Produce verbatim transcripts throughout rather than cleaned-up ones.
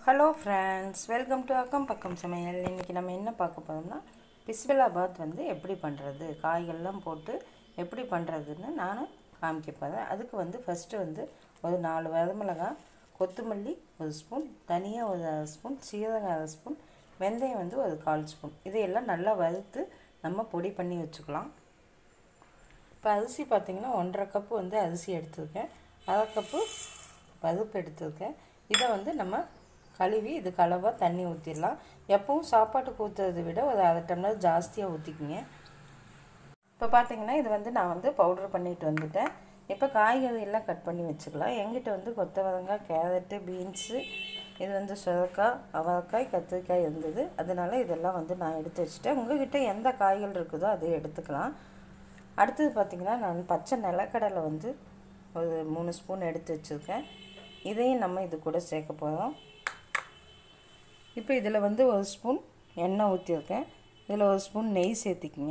Hello friends, welcome to அக்கம் பக்கம் சமையல். இன்றைக்கி நம்ம என்ன பார்க்க போகிறோம்னா பிஸ்பெல்லாபாத் வந்து எப்படி பண்ணுறது, காய்கள்லாம் போட்டு எப்படி பண்ணுறதுன்னு நான் காமிக்க போகிறேன். அதுக்கு வந்து ஃபஸ்ட்டு வந்து ஒரு நாலு வரமிளகாய், கொத்தமல்லி ஒரு ஸ்பூன், தனியா ஒரு அரை ஸ்பூன், சீரகம் அரை ஸ்பூன், வெந்தயம் வந்து ஒரு கால் ஸ்பூன், இதையெல்லாம் நல்லா வறுத்து நம்ம பொடி பண்ணி வச்சுக்கலாம். இப்போ அரிசி பார்த்திங்கன்னா ஒன்றரை கப்பு வந்து அரிசி எடுத்துருக்கேன், அரை கப்பு பருப்பு எடுத்துருக்கேன். இதை வந்து நம்ம கழுவி இதுக்கு அளவாக தண்ணி ஊற்றிடலாம். எப்பவும் சாப்பாட்டுக்கு ஊற்றுறதை விட ஒரு அரை டம்ளர் ஜாஸ்தியாக ஊற்றிக்கிங்க. இப்போ பார்த்திங்கன்னா இது வந்து நான் வந்து பவுட்ரு பண்ணிட்டு வந்துட்டேன். இப்போ காய்கறி எல்லாம் கட் பண்ணி வச்சுக்கலாம். எங்கிட்ட வந்து கொத்தவரங்காய், கேரட்டு, பீன்ஸு, இது வந்து சுரக்காய், அவரைக்காய், கத்திரிக்காய் இருந்தது. அதனால் இதெல்லாம் வந்து நான் எடுத்து வச்சுட்டேன். உங்கள்கிட்ட எந்த காய்கள் இருக்குதோ அதை எடுத்துக்கலாம். அடுத்தது பார்த்திங்கன்னா நான் பச்சை நிலக்கடலை வந்து ஒரு மூணு ஸ்பூன் எடுத்து வச்சுருக்கேன். இதையும் நம்ம இது கூட சேர்க்க போகிறோம். இப்போ இதில் வந்து ஒரு ஸ்பூன் எண்ணெய் ஊற்றிருக்கேன். இதில் ஒரு ஸ்பூன் நெய் சேர்த்திக்கிங்க.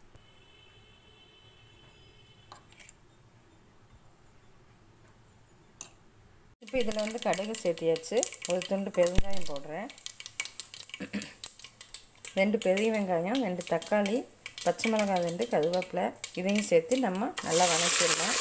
இப்போ இதில் வந்து கடுகு சேர்த்தியாச்சு. ஒரு துண்டு பெருங்காயம் போடுறேன். ரெண்டு பெரிய வெங்காயம், ரெண்டு தக்காளி, பச்சை மிளகாய் ரெண்டு, கருவேப்பிலை, இதையும் சேர்த்து நம்ம நல்லா வதக்கிடலாம்.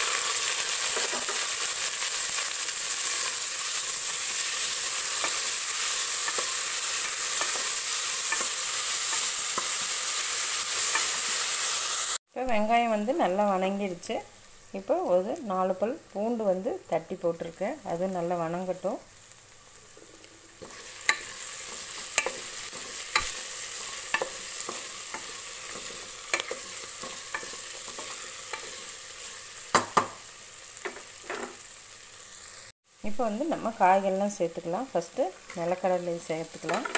இப்போ வெங்காயம் வந்து நல்லா வணங்கிடுச்சு. இப்போ ஒரு நாலு பல் பூண்டு வந்து தட்டி போட்டிருக்கேன், அது நல்லா வணங்கட்டும். இப்போ வந்து நம்ம காய்கள்லாம் சேர்த்துக்கலாம். ஃபஸ்ட்டு நிலக்கடலை சேர்த்துக்கலாம்.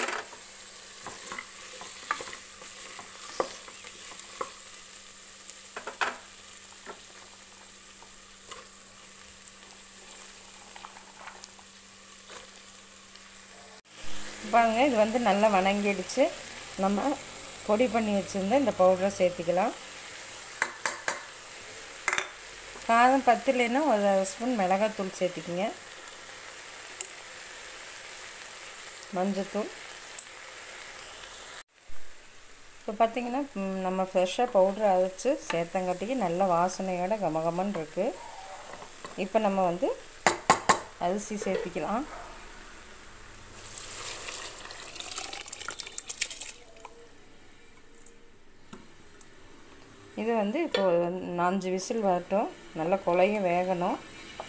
பாருங்க, இது வந்து நல்லா வணங்கிடுச்சு. நம்ம பொடி பண்ணி வச்சுருந்த இந்த பவுடரை சேர்த்திக்கலாம். காரம் பத்துலேன்னா ஒரு அரை ஸ்பூன் மிளகாத்தூள் சேர்த்திக்கிங்க. மஞ்சத்தூள். இப்போ பார்த்திங்கன்னா நம்ம ஃப்ரெஷ்ஷாக பவுட்ரு அரைச்சி சேர்த்தங்காட்டிக்கு நல்ல வாசனையோட கமகமன் இருக்குது. இப்போ நம்ம வந்து அரிசி சேர்த்திக்கலாம். இது வந்து இப்போ அஞ்சு விசில் வரட்டும், நல்லா குழைய வேகணும்.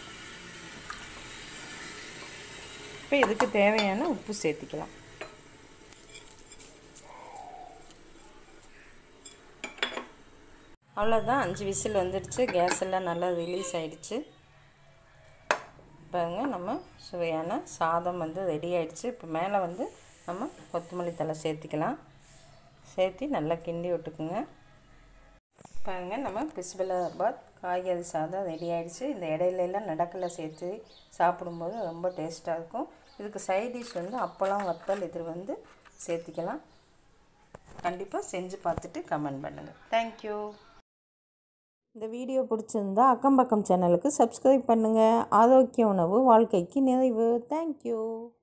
இப்போ இதுக்கு தேவையான உப்பு சேர்த்திக்கலாம். அவ்வளோதான், அஞ்சு விசில் வந்துடுச்சு. கேஸ் எல்லாம் நல்லா ரிலீஸ் ஆகிடுச்சு. பாருங்க, நம்ம சுவையான சாதம் வந்து ரெடி ஆகிடுச்சு. இப்போ மேலே வந்து நம்ம கொத்தமல்லி தழை சேர்த்திக்கலாம். சேர்த்து நல்லா கிண்டி விட்டுக்குங்க. பாருங்கள், நம்ம பிஸ்பெல்லாபாத் காய்கறி சாதம் ரெடி ஆகிடுச்சு. இந்த இடையிலெல்லாம் நடக்கலை சேர்த்து சாப்பிடும்போது ரொம்ப டேஸ்ட்டாக இருக்கும். இதுக்கு சைட் டிஷ் வந்து அப்பளம், வத்தல் இது வந்து சேர்த்திக்கலாம். கண்டிப்பாக செஞ்சு பார்த்துட்டு கமெண்ட் பண்ணுங்கள். தேங்க்யூ. இந்த வீடியோ பிடிச்சிருந்தா அக்கம் பக்கம் சேனலுக்கு சப்ஸ்கிரைப் பண்ணுங்கள். ஆரோக்கிய உணவு வாழ்க்கைக்கு நிறைவு. தேங்க்யூ.